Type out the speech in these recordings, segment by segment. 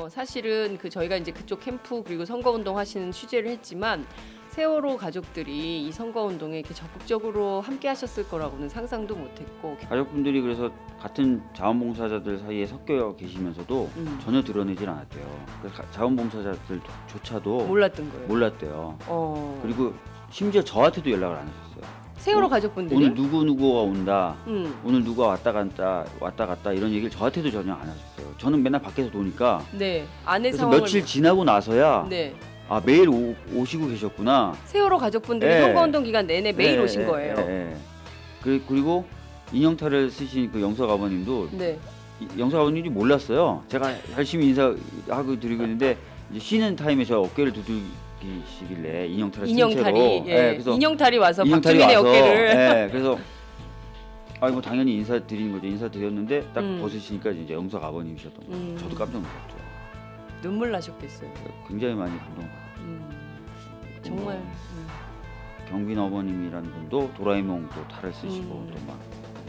사실은 저희가 이제 그쪽 캠프 그리고 선거운동 하시는 취재를 했지만 세월호 가족들이 이 선거운동에 이렇게 적극적으로 함께 하셨을 거라고는 상상도 못했고 가족분들이 그래서 같은 자원봉사자들 사이에 섞여 계시면서도 전혀 드러내질 않았대요. 그래서 자원봉사자들조차도 몰랐던 거예요. 몰랐대요. 그리고 심지어 저한테도 연락을 안 하셨어요. 세월호 가족분들이 오늘 누구누구가 온다, 오늘 누가 왔다 갔다 이런 얘기를 저한테도 전혀 안 하셨어요. 저는 맨날 밖에서 노니까 네, 아내 그래서 상황을 며칠 지나고 나서야 네. 아 매일 오시고 계셨구나. 세월호 가족분들이 네. 선거운동 기간 내내 매일 네, 오신 거예요. 그리고 인형탈을 쓰신 그 영석 아버님도 네. 영석 아버님이 몰랐어요. 제가 열심히 인사하고 드리고 있는데 이제 쉬는 타임에 저 어깨를 두들기시길래 인형탈을 쓴 채로 인형탈이 그래서 인형탈이 와서 인형탈이 박주민의 와서, 어깨를 그래서 뭐 당연히 인사드리는 거죠. 인사드렸는데 딱 벗으시니까 이제 영석 아버님이셨던 거예요. 저도 깜짝 놀랐죠. 눈물 나셨겠어요. 굉장히 많이 감동받았어요. 정말 경빈 어머님이라는 분도 도라에몽 또 탈을 쓰시고 또 막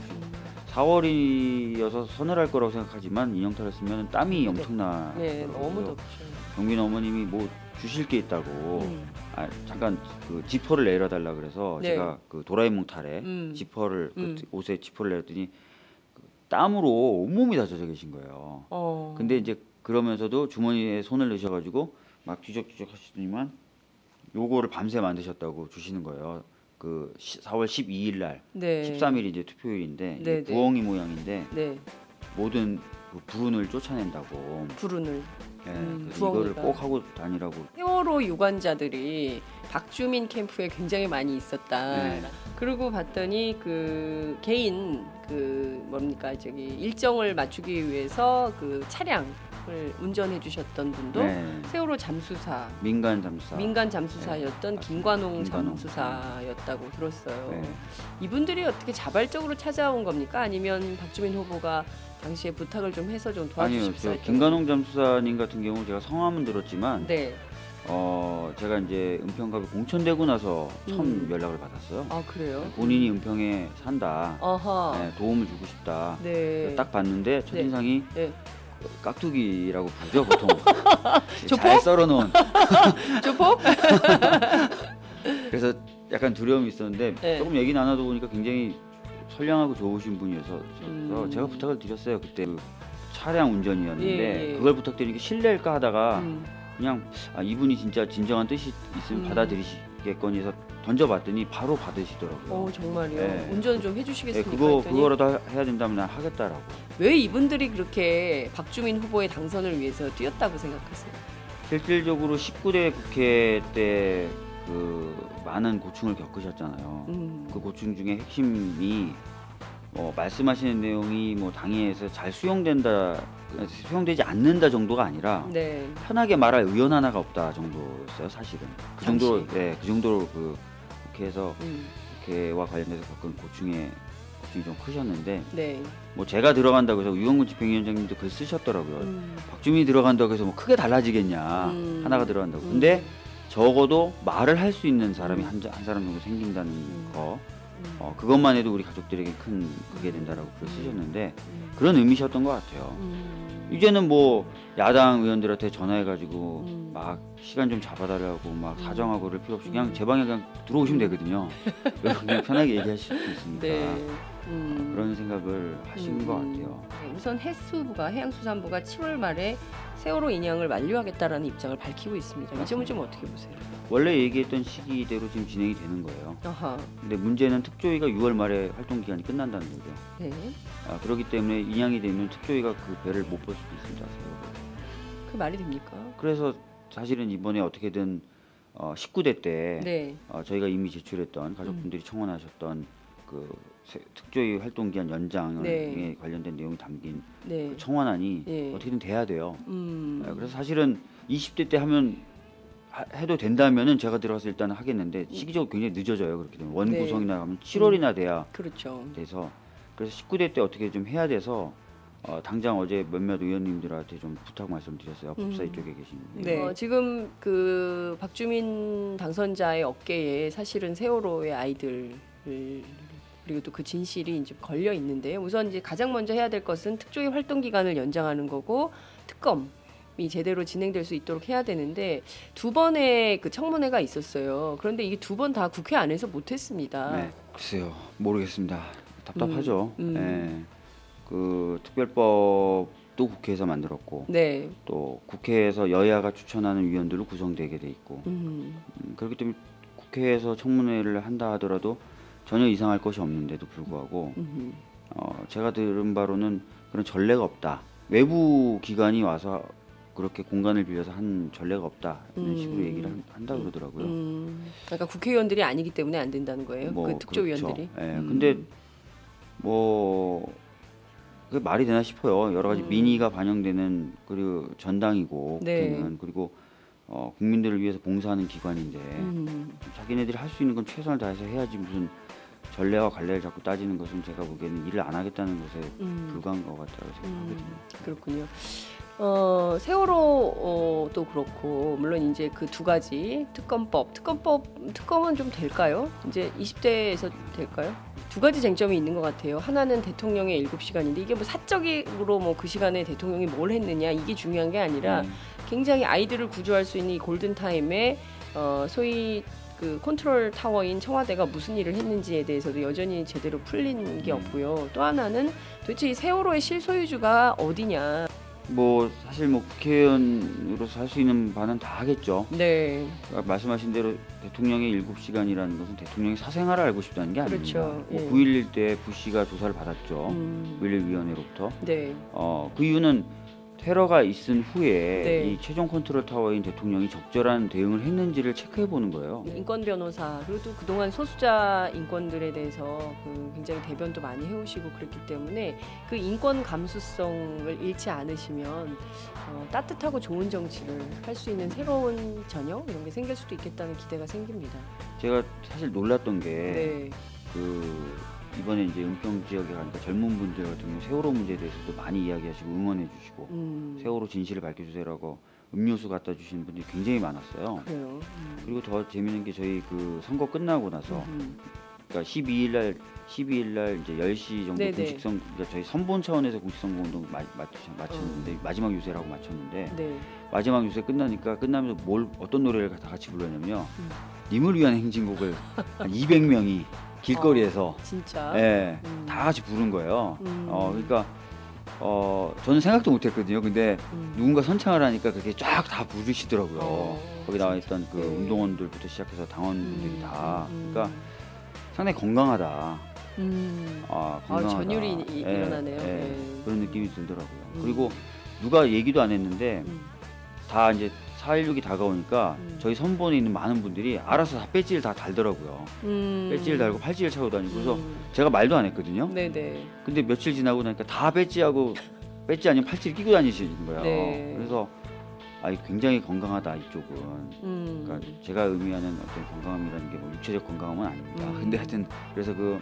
4월이어서 서늘할 거라고 생각하지만 인형탈을 쓰면 땀이 엄청나. 네, 너무 덥죠. 경빈 어머님이 뭐 주실 게 있다고 잠깐 그 지퍼를 내려달라 그래서 네. 제가 그 도라에몽 탈에 지퍼를 그 옷에 지퍼를 내렸더니 그 땀으로 온몸이 다 젖어 계신 거예요. 근데 이제 그러면서도 주머니에 손을 넣으셔가지고 막 뒤적뒤적 하시더니만 요거를 밤새 만드셨다고 주시는 거예요. 그 4월 12일 날, 네. 13일이 이제 투표일인데 네, 이게 부엉이 모양인데 네. 모든 그 불운을 쫓아낸다고. 불운을. 그래서 이거를 꼭 하고 다니라고. 세월호 유관자들이 박주민 캠프에 굉장히 많이 있었다. 네. 그러고 봤더니 그 개인 그 뭡니까 일정을 맞추기 위해서 그 차량을 운전해 주셨던 분도 세월호 잠수사 민간 잠수사였던 김관홍 잠수사였다고 들었어요. 이분들이 어떻게 자발적으로 찾아온 겁니까? 아니면 박주민 후보가 당시에 부탁을 좀 해서 좀 도와주십시오. 아니요, 김관홍 잠수사님 같은 경우 제가 성함은 들었지만 네. 제가 이제 은평갑에 공천되고 나서 처음 연락을 받았어요. 아 그래요? 본인이 은평에 산다. 도움을 주고 싶다. 네. 딱 봤는데 첫인상이 깍두기라고 부르죠 보통. 잘 썰어놓은. 조폭? 그래서 약간 두려움이 있었는데 조금 얘기 나눠다 보니까 굉장히 선량하고 좋으신 분이어서 제가 부탁을 드렸어요. 그때 그 차량 운전이었는데 그걸 부탁드리니까 실례일까 하다가 그냥 이분이 진짜 진정한 뜻이 있으면 받아들이시겠거니 해서 던져봤더니 바로 받으시더라고요. 정말요? 운전 좀 해주시겠습니까? 그거라도 해야 된다면 난 하겠다라고. 왜 이분들이 그렇게 박주민 후보의 당선을 위해서 뛰었다고 생각하세요? 실질적으로 19대 국회 때 그 많은 고충을 겪으셨잖아요. 그 고충 중에 핵심이 말씀하시는 내용이 당에서 잘 수용되지 않는다 정도가 아니라 편하게 말할 의원 하나가 없다 정도였어요. 사실은 그 정도로 그 국회에서 국회와 관련돼서 겪은 고충이 좀 크셨는데 제가 들어간다고 해서 유영근 집행위원장님도 글 쓰셨더라고요. 박주민이 들어간다고 해서 크게 달라지겠냐. 하나가 들어간다고. 근데 적어도 말을 할 수 있는 사람이 한 사람 정도 생긴다는 거, 그것만 해도 우리 가족들에게 큰 그게 된다라고 글 쓰셨는데 그런 의미셨던 것 같아요. 이제는 야당 의원들한테 전화해가지고 막 시간 좀 잡아달라고 막 사정하고 그럴 필요 없이 그냥 제 방에 그냥 들어오시면 되거든요. 그냥 편하게 얘기하실 수 있으니까. 그런 생각을 하신 것 같아요. 우선 해양수산부가 7월 말에 세월호 인양을 만료하겠다라는 입장을 밝히고 있습니다. 이 점은 좀 어떻게 보세요? 원래 얘기했던 시기대로 지금 진행이 되는 거예요. 근데 문제는 특조위가 6월 말에 활동 기간이 끝난다는 거죠. 그렇기 때문에 인양이 되면 특조위가 그 배를 못 볼 수도 있습니다. 그 말이 됩니까? 그래서 사실은 이번에 어떻게든 19대 때 저희가 이미 제출했던 가족분들이 청원하셨던 그 특조위 활동 기간 연장에 관련된 내용이 담긴 그 청원안이 어떻게든 돼야 돼요. 그래서 사실은 20대 때 해도 된다면은 제가 들어가서 일단 하겠는데 시기적으로 굉장히 늦어져요. 그렇게 되면 원구성이나 가면 7월이나 돼야 돼서 그래서 19대 때 어떻게 좀 해야 돼서 당장 어제 몇몇 의원님들한테 좀 부탁 말씀드렸어요. 법사위 쪽에 계신. 지금 그 박주민 당선자의 어깨에 사실은 세월호의 아이들 그리고 또 그 진실이 이제 걸려 있는데요. 우선 이제 가장 먼저 해야 될 것은 특조위 활동 기간을 연장하는 거고 특검 제대로 진행될 수 있도록 해야 되는데 2번의 그 청문회가 있었어요. 그런데 이게 2번 다 국회 안에서 못했습니다. 네, 글쎄요, 모르겠습니다. 답답하죠. 네. 그 특별법도 국회에서 만들었고, 네. 또 국회에서 여야가 추천하는 위원들로 구성되게 돼 있고, 그렇기 때문에 국회에서 청문회를 한다 하더라도 전혀 이상할 것이 없는데도 불구하고 제가 들은 바로는 그런 전례가 없다. 외부 기관이 와서 그렇게 공간을 빌려서 한 전례가 없다 이런 식으로 얘기를 한다 그러더라고요. 그러니까 국회의원들이 아니기 때문에 안 된다는 거예요. 뭐, 그 특조위원들이. 그렇죠. 예, 근데 뭐 그게 말이 되나 싶어요. 여러 가지 민의가 반영되는 그리고 전당이고 네. 국회는 그리고 국민들을 위해서 봉사하는 기관인데 자기네들이 할 수 있는 건 최선을 다해서 해야지 무슨 전례와 관례를 자꾸 따지는 것은 제가 보기에는 일을 안 하겠다는 것에 불과한 것 같다고 생각하거든요. 그렇군요. 세월호도 그렇고 물론 이제 그 2가지 특검은 좀 될까요? 이제 20대에서 될까요? 2가지 쟁점이 있는 것 같아요. 하나는 대통령의 7시간인데 이게 뭐 사적으로 뭐 그 시간에 대통령이 뭘 했느냐 이게 중요한 게 아니라 굉장히 아이들을 구조할 수 있는 이 골든 타임에 소위 그 컨트롤 타워인 청와대가 무슨 일을 했는지에 대해서도 여전히 제대로 풀린 게 없고요. 또 하나는 도대체 이 세월호의 실소유주가 어디냐. 뭐 사실 뭐 국회의원으로서 할 수 있는 바는 다 하겠죠. 네. 말씀하신 대로 대통령의 7시간이라는 것은 대통령의 사생활을 알고 싶다는 게 아닙니다. 그렇죠. 예. 9.11 때 부시가 조사를 받았죠. 9.11 위원회로부터. 네. 그 이유는 테러가 있은 후에 네. 이 최종 컨트롤 타워인 대통령이 적절한 대응을 했는지를 체크해 보는 거예요. 인권 변호사 그리고 또 그동안 소수자 인권들에 대해서 그 굉장히 대변도 많이 해오시고 그랬기 때문에 그 인권 감수성을 잃지 않으시면 따뜻하고 좋은 정치를 할 수 있는 새로운 전형 이런 게 생길 수도 있겠다는 기대가 생깁니다. 제가 사실 놀랐던 게 네. 이번에 이제 은평 지역에 가니까 젊은 분들 같은 경우 세월호 문제에 대해서도 많이 이야기하시고 응원해 주시고 세월호 진실을 밝혀주세요라고 음료수 갖다 주시는 분들이 굉장히 많았어요. 그래요. 그리고 더 재미있는 게 저희 그 선거 끝나고 나서 그러니까 12일 날 이제 10시 정도 네네. 공식선 그러니까 저희 선본 차원에서 공식선거 운동 마쳤는데 마지막 유세라고 마쳤는데 네. 마지막 유세 끝나면서 어떤 노래를 다 같이 불렀냐면요. 님을 위한 행진곡을 한 200명이 길거리에서 진짜. 예, 다 같이 부른 거예요. 그러니까 저는 생각도 못했거든요. 근데 누군가 선창을 하니까 그게 쫙 다 부르시더라고요. 거기 나와 있던 그 운동원들부터 시작해서 당원분들이 다. 그러니까 상당히 건강하다. 건강하다. 전율이 일어나네요. 그런 느낌이 들더라고요. 그리고 누가 얘기도 안 했는데 다 이제 4.16이 다가오니까 저희 선본에 있는 많은 분들이 알아서 다 배지를 다 달더라고요. 배지를 달고 팔찌를 차고 다니고 그래서 제가 말도 안 했거든요. 네네. 근데 며칠 지나고 나니까 다 배지 아니면 팔찌를 끼고 다니시는 거예요. 네. 그래서 굉장히 건강하다 이쪽은. 그러니까 제가 의미하는 어떤 건강함이라는 게 뭐 육체적 건강함은 아닙니다. 근데 하여튼 그래서 그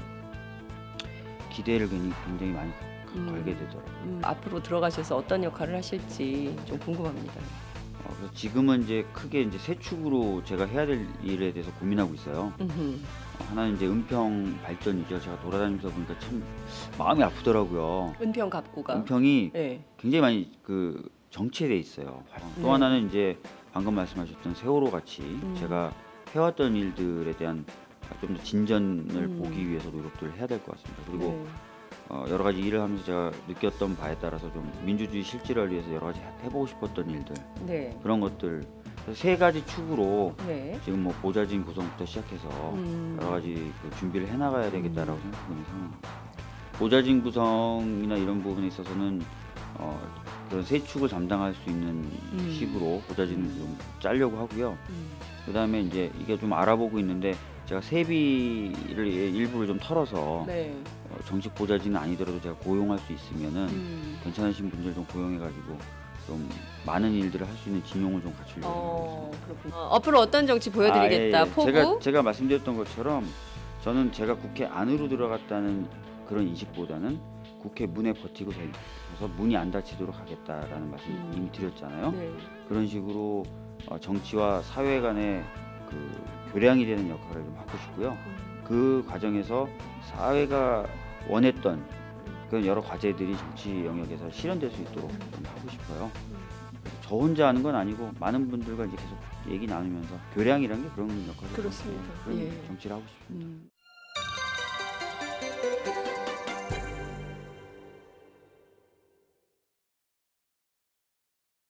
기대를 굉장히 많이 걸게 되더라고요. 앞으로 들어가셔서 어떤 역할을 하실지 좀 궁금합니다. 그래서 지금은 이제 크게 이제 세 축으로 제가 해야 될 일에 대해서 고민하고 있어요. 하나는 이제 은평 발전이죠. 제가 돌아다니면서 보니까 참 마음이 아프더라고요. 은평 갑구가. 은평이 네. 굉장히 많이 그 정체돼 있어요. 또 하나는 이제 방금 말씀하셨던 세월호 같이 제가 해왔던 일들에 대한 좀 더 진전을 보기 위해서 노력들을 해야 될 것 같습니다. 그리고 여러 가지 일을 하면서 제가 느꼈던 바에 따라서 좀 민주주의 실질화를 위해서 여러 가지 해보고 싶었던 일들 그런 것들 그래서 3가지 축으로 지금 뭐 보좌진 구성부터 시작해서 여러 가지 그 준비를 해나가야 되겠다라고 생각하고 있는 상황입니다. 보좌진 구성이나 이런 부분에 있어서는 그런 3축을 담당할 수 있는 식으로 보좌진을 좀 짜려고 하고요. 그 다음에 이제 이게 좀 알아보고 있는데 제가 세비를 일부를 좀 털어서 정식 보좌진은 아니더라도 제가 고용할 수 있으면은 괜찮으신 분들 좀 고용해가지고 좀 많은 일들을 할 수 있는 진용을 좀 갖추려고 하고 있습니다. 그렇군요. 앞으로 어떤 정치 보여드리겠다. 포부. 제가 말씀드렸던 것처럼 저는 제가 국회 안으로 들어갔다는 그런 인식보다는 국회 문에 버티고 서서 문이 안 닫히도록 하겠다라는 말씀 이미 드렸잖아요. 그런 식으로 정치와 사회 간의 그 교량이 되는 역할을 좀 하고 싶고요. 그 과정에서 사회가 원했던 그런 여러 과제들이 정치 영역에서 실현될 수 있도록 좀 하고 싶어요. 저 혼자 하는 건 아니고 많은 분들과 이제 계속 얘기 나누면서 교량이라는 게 그런 역할을 그렇습니다. 그런 예. 정치를 하고 싶습니다.